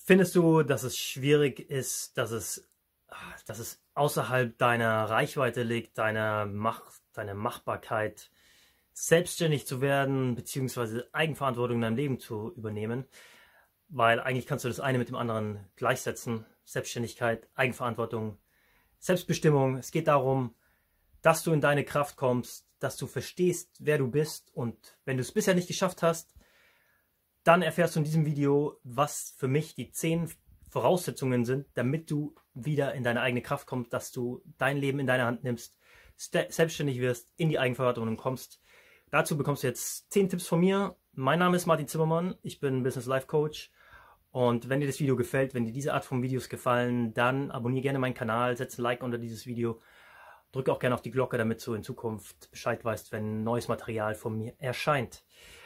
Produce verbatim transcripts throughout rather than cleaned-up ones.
Findest du, dass es schwierig ist, dass es, dass es außerhalb deiner Reichweite liegt, deiner Macht, deiner Machbarkeit, selbstständig zu werden, beziehungsweise Eigenverantwortung in deinem Leben zu übernehmen? Weil eigentlich kannst du das eine mit dem anderen gleichsetzen. Selbstständigkeit, Eigenverantwortung, Selbstbestimmung. Es geht darum, dass du in deine Kraft kommst, dass du verstehst, wer du bist. Und wenn du es bisher nicht geschafft hast, dann erfährst du in diesem Video, was für mich die zehn Voraussetzungen sind, damit du wieder in deine eigene Kraft kommst, dass du dein Leben in deine Hand nimmst, selbstständig wirst, in die Eigenverantwortung kommst. Dazu bekommst du jetzt zehn Tipps von mir. Mein Name ist Martin Zimmermann, ich bin Business Life Coach. Und wenn dir das Video gefällt, wenn dir diese Art von Videos gefallen, dann abonniere gerne meinen Kanal, setze ein Like unter dieses Video. Drücke auch gerne auf die Glocke, damit du in Zukunft Bescheid weißt, wenn neues Material von mir erscheint.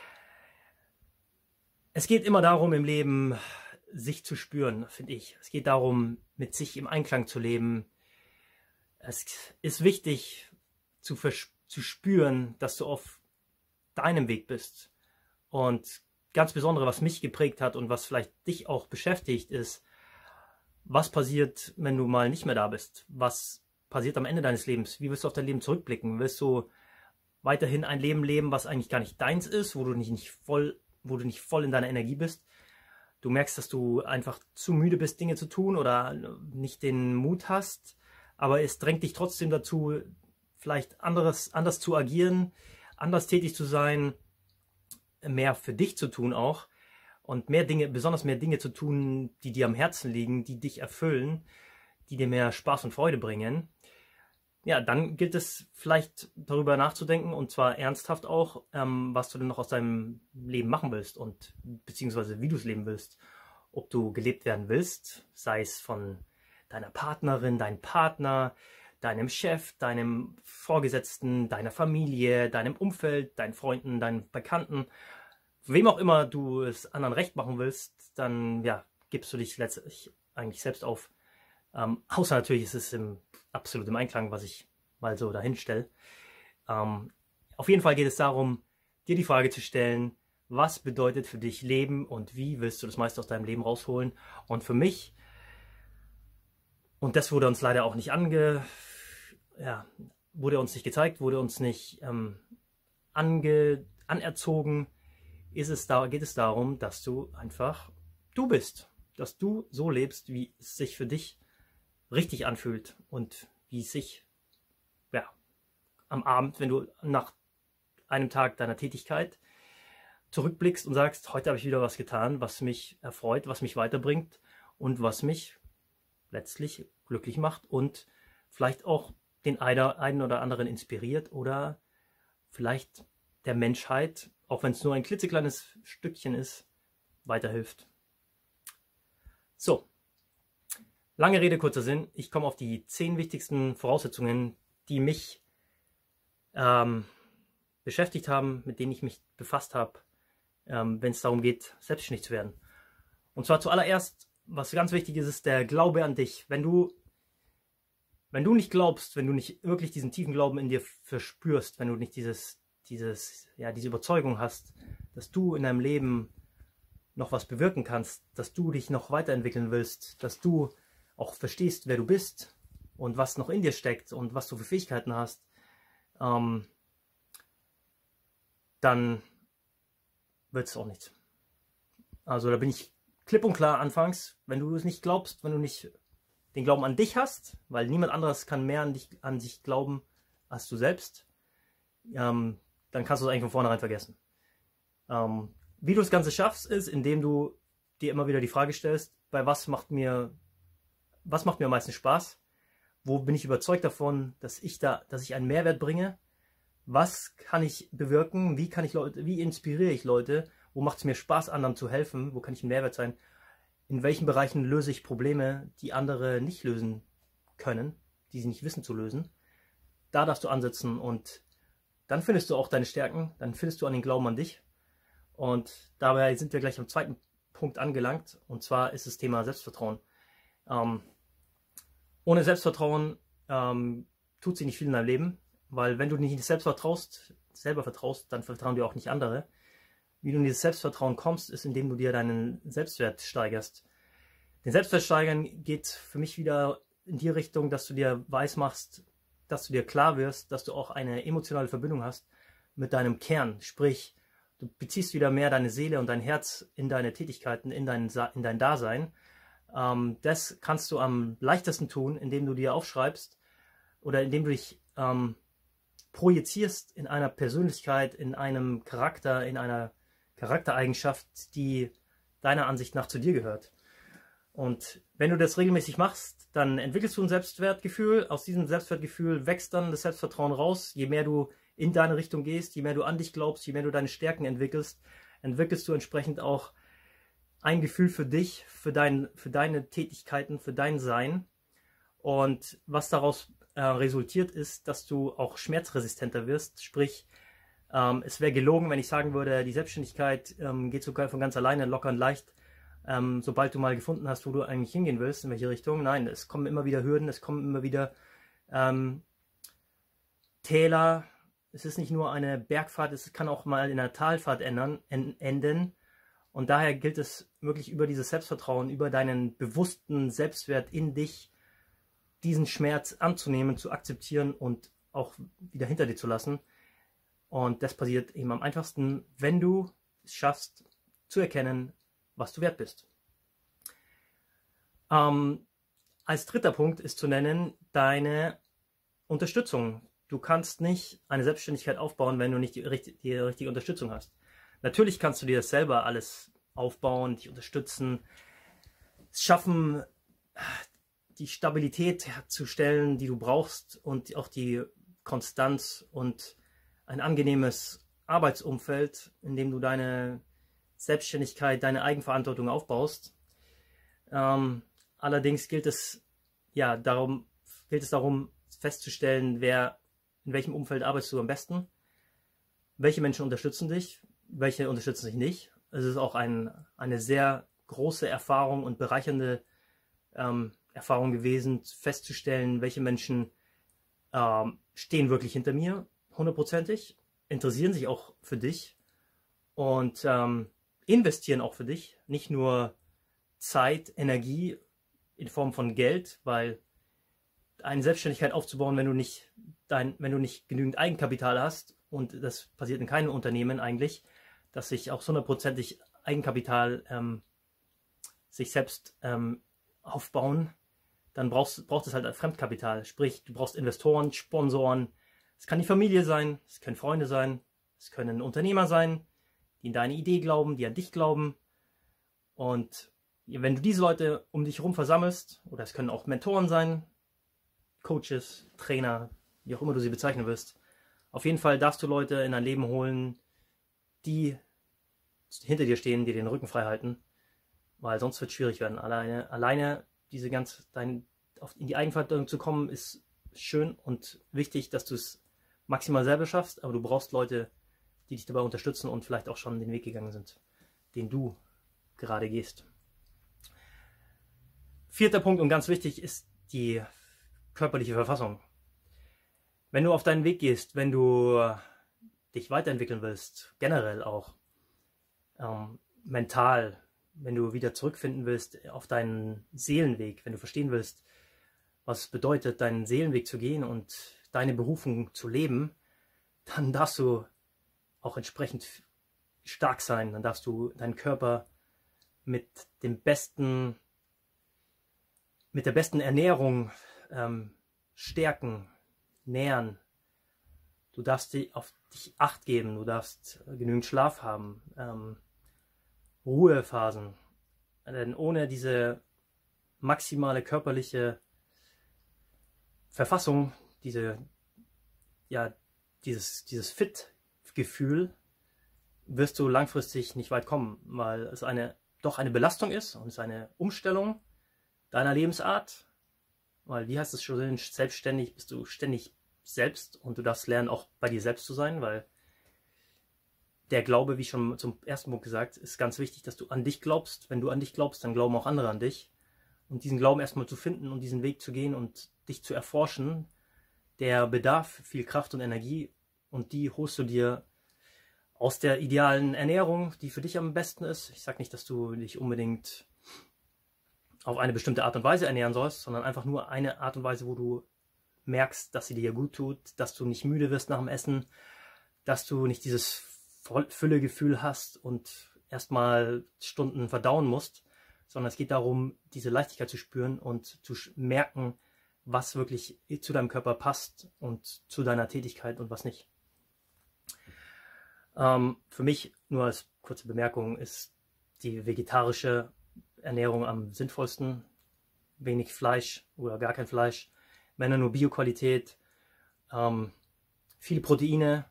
Es geht immer darum, im Leben sich zu spüren, finde ich. Es geht darum, mit sich im Einklang zu leben. Es ist wichtig zu, zu spüren, dass du auf deinem Weg bist. Und ganz besonders, was mich geprägt hat und was vielleicht dich auch beschäftigt, ist, was passiert, wenn du mal nicht mehr da bist? Was passiert am Ende deines Lebens? Wie wirst du auf dein Leben zurückblicken? Willst du weiterhin ein Leben leben, was eigentlich gar nicht deins ist, wo du nicht, nicht voll wo du nicht voll in deiner Energie bist, du merkst, dass du einfach zu müde bist, Dinge zu tun oder nicht den Mut hast, aber es drängt dich trotzdem dazu, vielleicht anderes, anders zu agieren, anders tätig zu sein, mehr für dich zu tun auch und mehr Dinge, besonders mehr Dinge zu tun, die dir am Herzen liegen, die dich erfüllen, die dir mehr Spaß und Freude bringen. Ja, dann gilt es vielleicht darüber nachzudenken und zwar ernsthaft auch, ähm, was du denn noch aus deinem Leben machen willst und beziehungsweise wie du es leben willst. Ob du gelebt werden willst, sei es von deiner Partnerin, deinem Partner, deinem Chef, deinem Vorgesetzten, deiner Familie, deinem Umfeld, deinen Freunden, deinen Bekannten, wem auch immer du es anderen recht machen willst, dann ja, gibst du dich letztlich eigentlich selbst auf. Ähm, außer natürlich ist es im, absolut im Einklang, was ich mal so dahin stelle. Ähm, auf jeden Fall geht es darum, dir die Frage zu stellen, was bedeutet für dich Leben und wie willst du das meiste aus deinem Leben rausholen? Und für mich, und das wurde uns leider auch nicht ange, ja, wurde uns nicht gezeigt, wurde uns nicht ähm, ange, anerzogen, ist es da, geht es darum, dass du einfach du bist, dass du so lebst, wie es sich für dich richtig anfühlt und wie es sich ja, am Abend, wenn du nach einem Tag deiner Tätigkeit zurückblickst und sagst, heute habe ich wieder was getan, was mich erfreut, was mich weiterbringt und was mich letztlich glücklich macht und vielleicht auch den einen oder anderen inspiriert oder vielleicht der Menschheit, auch wenn es nur ein klitzekleines Stückchen ist, weiterhilft. So. Lange Rede, kurzer Sinn. Ich komme auf die zehn wichtigsten Voraussetzungen, die mich ähm, beschäftigt haben, mit denen ich mich befasst habe, ähm, wenn es darum geht, selbstständig zu werden. Und zwar zuallererst, was ganz wichtig ist, ist der Glaube an dich. Wenn du, wenn du nicht glaubst, wenn du nicht wirklich diesen tiefen Glauben in dir verspürst, wenn du nicht dieses, dieses, ja, diese Überzeugung hast, dass du in deinem Leben noch was bewirken kannst, dass du dich noch weiterentwickeln willst, dass du auch verstehst, wer du bist und was noch in dir steckt und was du für Fähigkeiten hast, ähm, dann wird es auch nichts. Also da bin ich klipp und klar anfangs, wenn du es nicht glaubst, wenn du nicht den Glauben an dich hast, weil niemand anderes kann mehr an dich, an sich glauben als du selbst, ähm, dann kannst du es eigentlich von vornherein vergessen. Ähm, wie du das Ganze schaffst, ist, indem du dir immer wieder die Frage stellst, bei was macht mir Was macht mir am meisten Spaß? Wo bin ich überzeugt davon, dass ich da, dass ich einen Mehrwert bringe? Was kann ich bewirken? Wie kann ich Leute, wie inspiriere ich Leute? Wo macht es mir Spaß, anderen zu helfen? Wo kann ich ein Mehrwert sein? In welchen Bereichen löse ich Probleme, die andere nicht lösen können, die sie nicht wissen zu lösen? Da darfst du ansetzen und dann findest du auch deine Stärken, dann findest du an den Glauben an dich. Und dabei sind wir gleich am zweiten Punkt angelangt, und zwar ist das Thema Selbstvertrauen. Ähm, ohne Selbstvertrauen ähm, tut sich nicht viel in deinem Leben, weil wenn du nicht selbst vertraust, selber vertraust, dann vertrauen dir auch nicht andere. Wie du in dieses Selbstvertrauen kommst, ist, indem du dir deinen Selbstwert steigerst. Den Selbstwert steigern geht für mich wieder in die Richtung, dass du dir weismachst, dass du dir klar wirst, dass du auch eine emotionale Verbindung hast mit deinem Kern. Sprich, du beziehst wieder mehr deine Seele und dein Herz in deine Tätigkeiten, in dein, in dein Dasein. Ähm, das kannst du am leichtesten tun, indem du dir aufschreibst oder indem du dich ähm, projizierst in einer Persönlichkeit, in einem Charakter, in einer Charaktereigenschaft, die deiner Ansicht nach zu dir gehört. Und wenn du das regelmäßig machst, dann entwickelst du ein Selbstwertgefühl. Aus diesem Selbstwertgefühl wächst dann das Selbstvertrauen raus. Je mehr du in deine Richtung gehst, je mehr du an dich glaubst, je mehr du deine Stärken entwickelst, entwickelst du entsprechend auch ein Gefühl für dich, für, dein, für deine Tätigkeiten, für dein Sein. Und was daraus äh, resultiert, ist, dass du auch schmerzresistenter wirst. Sprich, ähm, es wäre gelogen, wenn ich sagen würde, die Selbstständigkeit ähm, geht sogar von ganz alleine locker und leicht. Ähm, sobald du mal gefunden hast, wo du eigentlich hingehen willst, in welche Richtung. Nein, es kommen immer wieder Hürden, es kommen immer wieder ähm, Täler. Es ist nicht nur eine Bergfahrt, es kann auch mal in einer Talfahrt ändern, enden. Und daher gilt es wirklich über dieses Selbstvertrauen, über deinen bewussten Selbstwert in dich, diesen Schmerz anzunehmen, zu akzeptieren und auch wieder hinter dir zu lassen. Und das passiert eben am einfachsten, wenn du es schaffst, zu erkennen, was du wert bist. Ähm, als dritter Punkt ist zu nennen, deine Unterstützung. Du kannst nicht eine Selbstständigkeit aufbauen, wenn du nicht die, die richtige Unterstützung hast. Natürlich kannst du dir das selber alles aufbauen, dich unterstützen, es schaffen, die Stabilität herzustellen, die du brauchst und auch die Konstanz und ein angenehmes Arbeitsumfeld, in dem du deine Selbstständigkeit, deine Eigenverantwortung aufbaust. Ähm, allerdings gilt es, ja, darum, gilt es darum festzustellen, wer, in welchem Umfeld arbeitest du am besten, welche Menschen unterstützen dich, welche unterstützen dich nicht. Es ist auch ein, eine sehr große Erfahrung und bereichernde ähm, Erfahrung gewesen, festzustellen, welche Menschen ähm, stehen wirklich hinter mir, hundertprozentig, interessieren sich auch für dich und ähm, investieren auch für dich, nicht nur Zeit, Energie in Form von Geld, weil eine Selbstständigkeit aufzubauen, wenn du nicht dein, wenn du nicht genügend Eigenkapital hast, und das passiert in keinem Unternehmen eigentlich, dass sich auch hundertprozentig Eigenkapital ähm, sich selbst ähm, aufbauen, dann brauchst, braucht es halt Fremdkapital. Sprich, du brauchst Investoren, Sponsoren. Es kann die Familie sein, es können Freunde sein, es können Unternehmer sein, die in deine Idee glauben, die an dich glauben. Und wenn du diese Leute um dich herum versammelst, oder es können auch Mentoren sein, Coaches, Trainer, wie auch immer du sie bezeichnen wirst, auf jeden Fall darfst du Leute in dein Leben holen, die hinter dir stehen, die den Rücken frei halten, weil sonst wird es schwierig werden. Alleine, alleine diese ganz, dein, auf, in die Eigenverantwortung zu kommen, ist schön und wichtig, dass du es maximal selber schaffst, aber du brauchst Leute, die dich dabei unterstützen und vielleicht auch schon den Weg gegangen sind, den du gerade gehst. Vierter Punkt und ganz wichtig ist die körperliche Verfassung. Wenn du auf deinen Weg gehst, wenn du dich weiterentwickeln willst, generell auch ähm, mental, wenn du wieder zurückfinden willst auf deinen Seelenweg, wenn du verstehen willst, was es bedeutet, deinen Seelenweg zu gehen und deine Berufung zu leben, dann darfst du auch entsprechend stark sein. Dann darfst du deinen Körper mit dem besten, mit der besten Ernährung ähm, stärken, nähren. Du darfst dich auf dich Acht geben, du darfst genügend Schlaf haben, ähm, Ruhephasen. Denn ohne diese maximale körperliche Verfassung, diese, ja, dieses, dieses Fit-Gefühl, wirst du langfristig nicht weit kommen, weil es eine, doch eine Belastung ist und es ist eine Umstellung deiner Lebensart. Weil, wie heißt es schon, selbstständig bist du ständig selbst und du darfst lernen, auch bei dir selbst zu sein, weil der Glaube, wie schon zum ersten Punkt gesagt, ist ganz wichtig, dass du an dich glaubst. Wenn du an dich glaubst, dann glauben auch andere an dich. Und diesen Glauben erstmal zu finden und diesen Weg zu gehen und dich zu erforschen, der bedarf viel Kraft und Energie und die holst du dir aus der idealen Ernährung, die für dich am besten ist. Ich sage nicht, dass du dich unbedingt auf eine bestimmte Art und Weise ernähren sollst, sondern einfach nur eine Art und Weise, wo du merkst, dass sie dir gut tut, dass du nicht müde wirst nach dem Essen, dass du nicht dieses Füllegefühl hast und erstmal Stunden verdauen musst, sondern es geht darum, diese Leichtigkeit zu spüren und zu merken, was wirklich zu deinem Körper passt und zu deiner Tätigkeit und was nicht. Ähm, für mich, nur als kurze Bemerkung, ist die vegetarische Ernährung am sinnvollsten. Wenig Fleisch oder gar kein Fleisch, wenn nur Bioqualität, ähm, viele Proteine,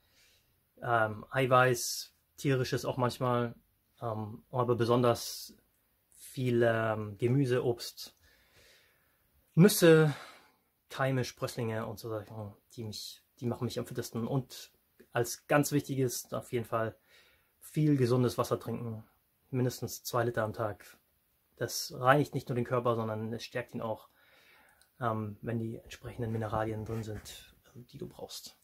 ähm, Eiweiß, tierisches auch manchmal, ähm, aber besonders viel ähm, Gemüse, Obst, Nüsse, Keime, Sprösslinge und so Sachen, die, mich, die machen mich am fittesten. Und als ganz wichtiges auf jeden Fall viel gesundes Wasser trinken, mindestens zwei Liter am Tag. Das reinigt nicht nur den Körper, sondern es stärkt ihn auch, ähm, wenn die entsprechenden Mineralien drin sind, die du brauchst.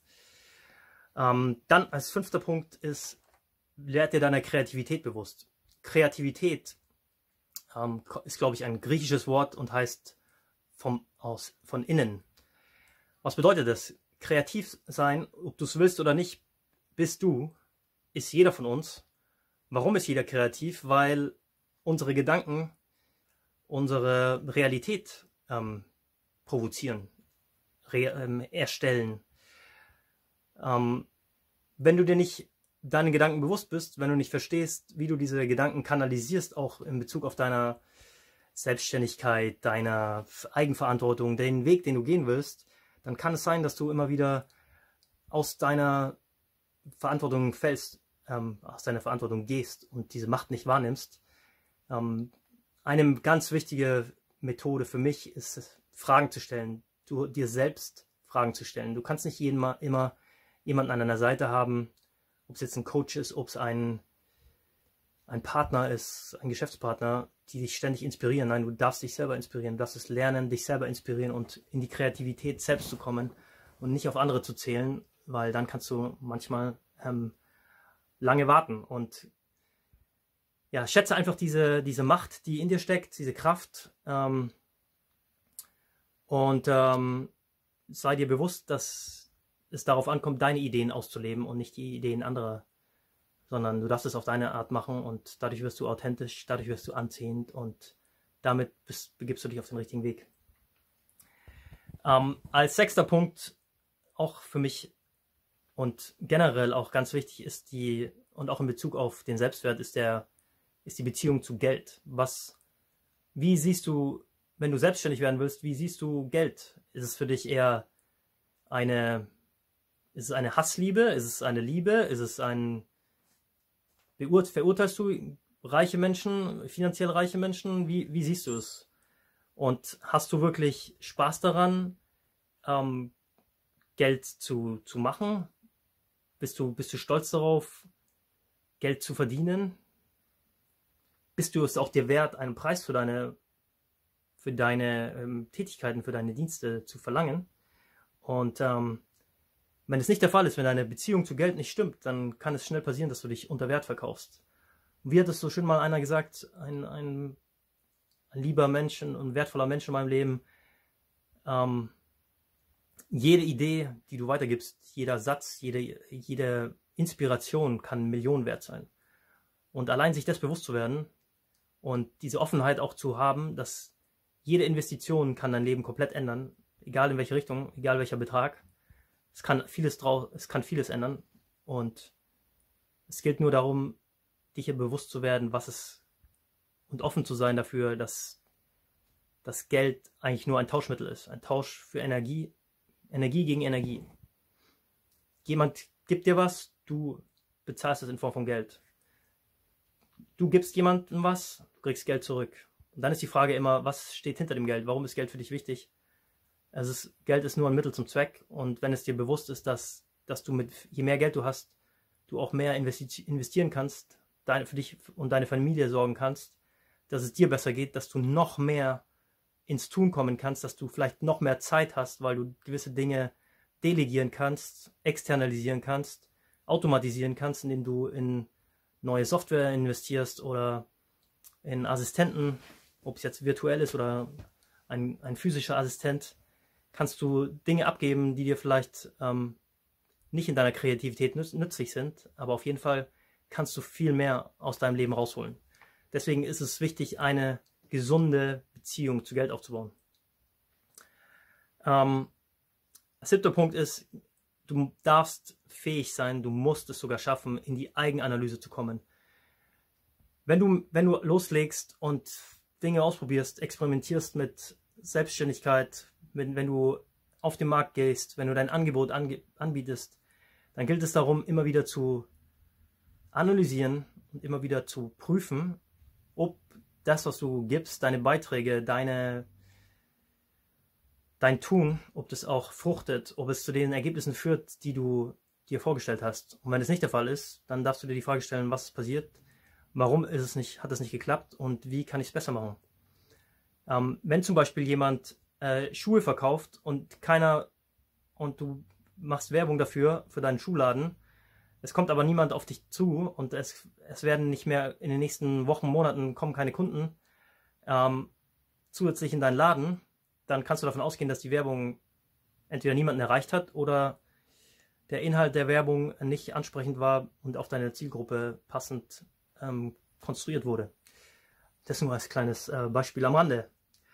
Ähm, dann als fünfter Punkt ist, werd dir deiner Kreativität bewusst. Kreativität ähm, ist, glaube ich, ein griechisches Wort und heißt vom, aus, von innen. Was bedeutet das? Kreativ sein, ob du es willst oder nicht, bist du, ist jeder von uns. Warum ist jeder kreativ? Weil unsere Gedanken unsere Realität ähm, provozieren, re ähm, erstellen. Ähm, wenn du dir nicht deine Gedanken bewusst bist, wenn du nicht verstehst, wie du diese Gedanken kanalisierst, auch in Bezug auf deiner Selbstständigkeit, deiner Eigenverantwortung, den Weg, den du gehen willst, dann kann es sein, dass du immer wieder aus deiner Verantwortung fällst, ähm, aus deiner Verantwortung gehst und diese Macht nicht wahrnimmst. Ähm, eine ganz wichtige Methode für mich ist es, Fragen zu stellen, du dir selbst Fragen zu stellen. Du kannst nicht jeden Mal immer jemanden an deiner Seite haben, ob es jetzt ein Coach ist, ob es ein, ein Partner ist, ein Geschäftspartner, die dich ständig inspirieren. Nein, du darfst dich selber inspirieren, du darfst es lernen, dich selber inspirieren und in die Kreativität selbst zu kommen und nicht auf andere zu zählen, weil dann kannst du manchmal ähm, lange warten. Und ja, schätze einfach diese, diese Macht, die in dir steckt, diese Kraft, ähm, und ähm, sei dir bewusst, dass es darauf ankommt, deine Ideen auszuleben und nicht die Ideen anderer, sondern du darfst es auf deine Art machen und dadurch wirst du authentisch, dadurch wirst du anziehend und damit bist, begibst du dich auf den richtigen Weg. Ähm, als sechster Punkt, auch für mich und generell auch ganz wichtig ist die, und auch in Bezug auf den Selbstwert, ist der, ist die Beziehung zu Geld. Was, wie siehst du, wenn du selbstständig werden willst, wie siehst du Geld? Ist es für dich eher eine, ist es eine Hassliebe? Ist es eine Liebe? Ist es ein, verurteilst du reiche Menschen, finanziell reiche Menschen? Wie, wie siehst du es? Und hast du wirklich Spaß daran, ähm, Geld zu, zu machen? Bist du, bist du stolz darauf, Geld zu verdienen? Bist du es auch dir wert, einen Preis für deine, für deine ähm, Tätigkeiten, für deine Dienste zu verlangen? Und ähm, wenn es nicht der Fall ist, wenn deine Beziehung zu Geld nicht stimmt, dann kann es schnell passieren, dass du dich unter Wert verkaufst. Und wie hat es so schön mal einer gesagt, ein, ein, ein lieber Mensch und wertvoller Mensch in meinem Leben, ähm, jede Idee, die du weitergibst, jeder Satz, jede, jede Inspiration kann Millionen wert sein. Und allein sich das bewusst zu werden und diese Offenheit auch zu haben, dass jede Investition kann dein Leben komplett ändern, egal in welche Richtung, egal welcher Betrag. Es kann vieles drauf, es kann vieles ändern und es gilt nur darum, dich hier bewusst zu werden, was es und offen zu sein dafür, dass das Geld eigentlich nur ein Tauschmittel ist, ein Tausch für Energie, Energie gegen Energie. Jemand gibt dir was, du bezahlst es in Form von Geld. Du gibst jemandem was, du kriegst Geld zurück. Und dann ist die Frage immer, was steht hinter dem Geld? Warum ist Geld für dich wichtig? Also es, Geld ist nur ein Mittel zum Zweck und wenn es dir bewusst ist, dass, dass du mit, je mehr Geld du hast, du auch mehr investi investieren kannst, deine, für dich und deine Familie sorgen kannst, dass es dir besser geht, dass du noch mehr ins Tun kommen kannst, dass du vielleicht noch mehr Zeit hast, weil du gewisse Dinge delegieren kannst, externalisieren kannst, automatisieren kannst, indem du in neue Software investierst oder in Assistenten ob es jetzt virtuell ist oder ein, ein physischer Assistent, kannst du Dinge abgeben, die dir vielleicht ähm, nicht in deiner Kreativität nütz nützlich sind, aber auf jeden Fall kannst du viel mehr aus deinem Leben rausholen. Deswegen ist es wichtig, eine gesunde Beziehung zu Geld aufzubauen. Ähm, der siebte Punkt ist, du darfst fähig sein, du musst es sogar schaffen, in die Eigenanalyse zu kommen. Wenn du, wenn du loslegst und Dinge ausprobierst, experimentierst mit Selbstständigkeit, wenn, wenn du auf den Markt gehst, wenn du dein Angebot ange anbietest, dann gilt es darum, immer wieder zu analysieren und immer wieder zu prüfen, ob das, was du gibst, deine Beiträge, deine, dein Tun, ob das auch fruchtet, ob es zu den Ergebnissen führt, die du dir vorgestellt hast. Und wenn es nicht der Fall ist, dann darfst du dir die Frage stellen, was ist passiert, warum ist es nicht, hat es nicht geklappt und wie kann ich es besser machen. Ähm, wenn zum Beispiel jemand äh, Schuhe verkauft und keiner und du machst Werbung dafür, für deinen Schuhladen, es kommt aber niemand auf dich zu und es, es werden nicht mehr in den nächsten Wochen, Monaten kommen keine Kunden ähm, zusätzlich in deinen Laden, dann kannst du davon ausgehen, dass die Werbung entweder niemanden erreicht hat oder der Inhalt der Werbung nicht ansprechend war und auf deine Zielgruppe passend ähm, konstruiert wurde. Das nur als kleines äh, Beispiel am Rande.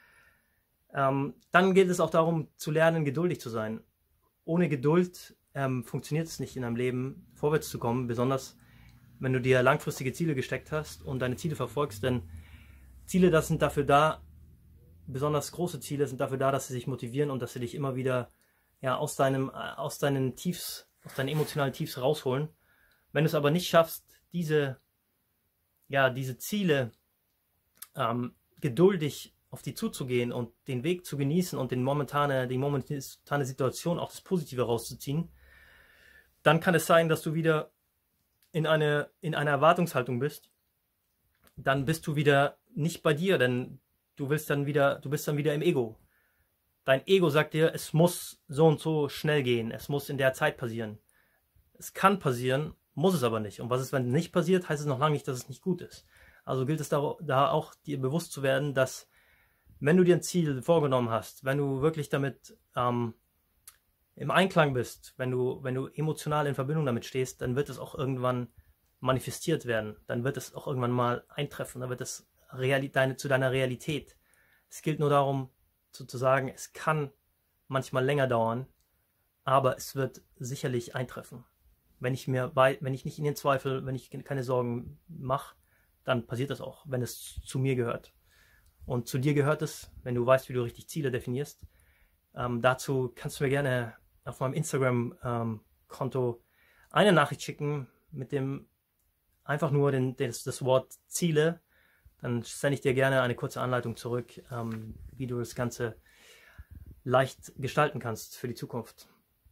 Ähm, dann geht es auch darum, zu lernen, geduldig zu sein. Ohne Geduld ähm, funktioniert es nicht in deinem Leben, vorwärts zu kommen, besonders wenn du dir langfristige Ziele gesteckt hast und deine Ziele verfolgst, denn Ziele, das sind dafür da, besonders große Ziele sind dafür da, dass sie sich motivieren und dass sie dich immer wieder ja, aus, deinem, aus deinen Tiefs, aus deinen emotionalen Tiefs rausholen. Wenn du es aber nicht schaffst, diese, ja, diese Ziele ähm, geduldig auf die zuzugehen und den Weg zu genießen und den momentane, die momentane Situation, auch das Positive rauszuziehen, dann kann es sein, dass du wieder in, eine, in einer Erwartungshaltung bist. Dann bist du wieder nicht bei dir, denn du willst dann wieder, du bist dann wieder im Ego. Dein Ego sagt dir, es muss so und so schnell gehen, es muss in der Zeit passieren. Es kann passieren, muss es aber nicht. Und was ist, wenn es nicht passiert, heißt es noch lange nicht, dass es nicht gut ist. Also gilt es da, da auch, dir bewusst zu werden, dass wenn du dir ein Ziel vorgenommen hast, wenn du wirklich damit ähm, im Einklang bist, wenn du, wenn du emotional in Verbindung damit stehst, dann wird es auch irgendwann manifestiert werden. Dann wird es auch irgendwann mal eintreffen, dann wird es Reali- deine, zu deiner Realität. Es gilt nur darum, sozusagen, es kann manchmal länger dauern, aber es wird sicherlich eintreffen. Wenn ich mir, wenn ich nicht in den Zweifel, wenn ich keine Sorgen mache, dann passiert das auch, wenn es zu mir gehört. Und zu dir gehört es, wenn du weißt, wie du richtig Ziele definierst. Ähm, dazu kannst du mir gerne auf meinem Instagram-Konto ähm, eine Nachricht schicken mit dem einfach nur den, das, das Wort Ziele. Dann sende ich dir gerne eine kurze Anleitung zurück, ähm, wie du das Ganze leicht gestalten kannst für die Zukunft.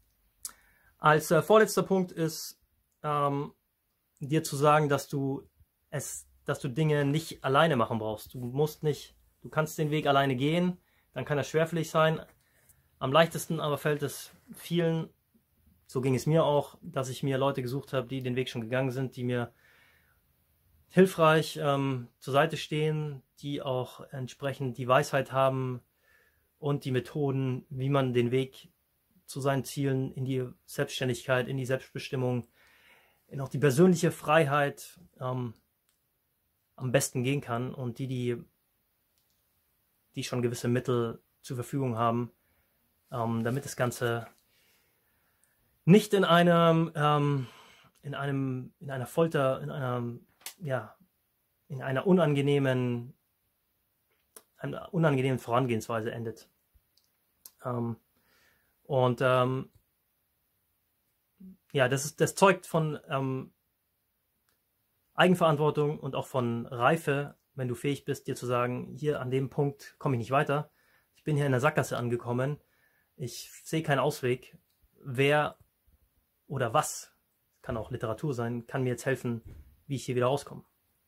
Als äh, vorletzter Punkt ist, ähm, dir zu sagen, dass du es, dass du Dinge nicht alleine machen brauchst. Du musst nicht, du kannst den Weg alleine gehen, dann kann er schwerfällig sein. Am leichtesten aber fällt es vielen, so ging es mir auch, dass ich mir Leute gesucht habe, die den Weg schon gegangen sind, die mir hilfreich ähm, zur Seite stehen, die auch entsprechend die Weisheit haben und die Methoden, wie man den Weg zu seinen Zielen in die Selbstständigkeit, in die Selbstbestimmung, in auch die persönliche Freiheit ähm, am besten gehen kann und die, die, die schon gewisse Mittel zur Verfügung haben, ähm, damit das Ganze nicht in einem, ähm, in einem, in einer Folter, in einer, ja, in einer unangenehmen, einer unangenehmen Vorangehensweise endet. Ähm, und ähm, ja, das ist, das zeugt von ähm, Eigenverantwortung und auch von Reife, wenn du fähig bist, dir zu sagen, hier an dem Punkt komme ich nicht weiter. Ich bin hier in der Sackgasse angekommen. Ich sehe keinen Ausweg. Wer oder was, kann auch Literatur sein, kann mir jetzt helfen, wie ich hier wieder rauskomme.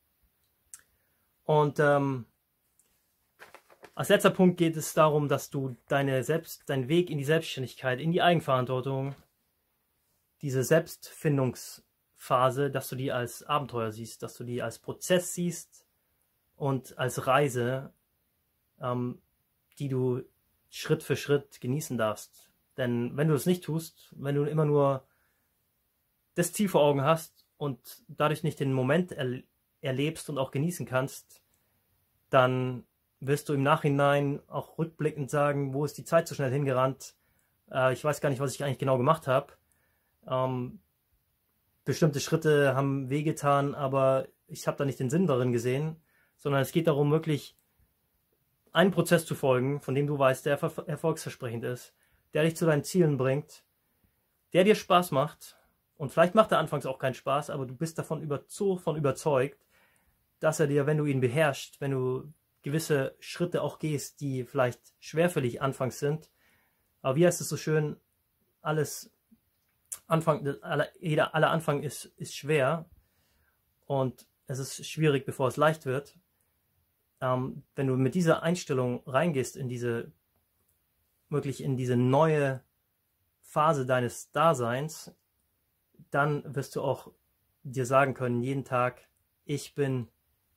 Und ähm, als letzter Punkt geht es darum, dass du deine Selbst, deinen Weg in die Selbstständigkeit, in die Eigenverantwortung, diese Selbstfindungsphase, dass du die als Abenteuer siehst, dass du die als Prozess siehst und als Reise ähm, die du Schritt für Schritt genießen darfst. Denn wenn du es nicht tust, wenn du immer nur das Ziel vor Augen hast und dadurch nicht den Moment er erlebst und auch genießen kannst, dann wirst du im Nachhinein auch rückblickend sagen, wo ist die Zeit so schnell hingerannt? Äh, ich weiß gar nicht, was ich eigentlich genau gemacht habe. Ähm, bestimmte Schritte haben wehgetan, aber ich habe da nicht den Sinn darin gesehen, sondern es geht darum, wirklich einen Prozess zu folgen, von dem du weißt, der erf erfolgsversprechend ist, der dich zu deinen Zielen bringt, der dir Spaß macht. Und vielleicht macht er anfangs auch keinen Spaß, aber du bist davon über, so von überzeugt, dass er dir, wenn du ihn beherrschst, wenn du gewisse Schritte auch gehst, die vielleicht schwer für dich anfangs sind, aber wie heißt es so schön, alles Anfang, aller, jeder, aller Anfang ist, ist schwer und es ist schwierig, bevor es leicht wird. Ähm, wenn du mit dieser Einstellung reingehst in diese, wirklich in diese neue Phase deines Daseins, dann wirst du auch dir sagen können, jeden Tag, ich bin,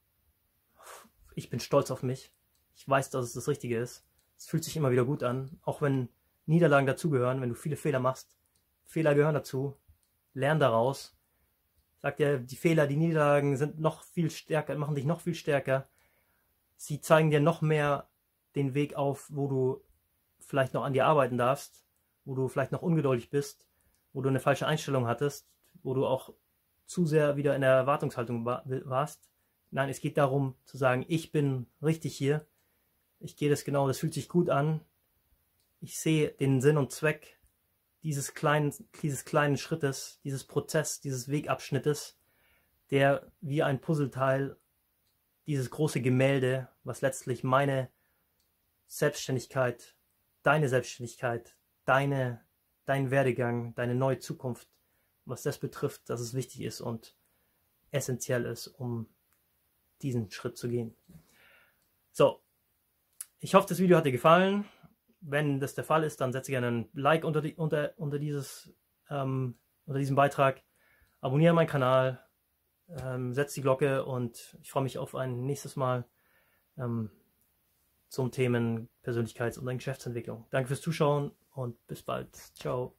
ich bin stolz auf mich. Ich weiß, dass es das Richtige ist. Es fühlt sich immer wieder gut an, auch wenn Niederlagen dazugehören, wenn du viele Fehler machst. Fehler gehören dazu. Lern daraus. Sagt ja, die Fehler, die Niederlagen sind noch viel stärker, machen dich noch viel stärker. Sie zeigen dir noch mehr den Weg auf, wo du vielleicht noch an dir arbeiten darfst, wo du vielleicht noch ungeduldig bist, wo du eine falsche Einstellung hattest, wo du auch zu sehr wieder in der Erwartungshaltung warst. Nein, es geht darum zu sagen, ich bin richtig hier. Ich gehe das genau, das fühlt sich gut an. Ich sehe den Sinn und Zweck dieses kleinen, dieses kleinen Schrittes, dieses Prozess, dieses Wegabschnittes, der wie ein Puzzleteil dieses große Gemälde, was letztlich meine Selbstständigkeit, deine Selbstständigkeit, deine, dein Werdegang, deine neue Zukunft, was das betrifft, dass es wichtig ist und essentiell ist, um diesen Schritt zu gehen. So, ich hoffe, das Video hat dir gefallen. Wenn das der Fall ist, dann setze gerne ein Like unter, die, unter, unter, dieses, ähm, unter diesem Beitrag. Abonniere meinen Kanal, ähm, setz die Glocke und ich freue mich auf ein nächstes Mal ähm, zum Themen Persönlichkeits- und Geschäftsentwicklung. Danke fürs Zuschauen und bis bald. Ciao.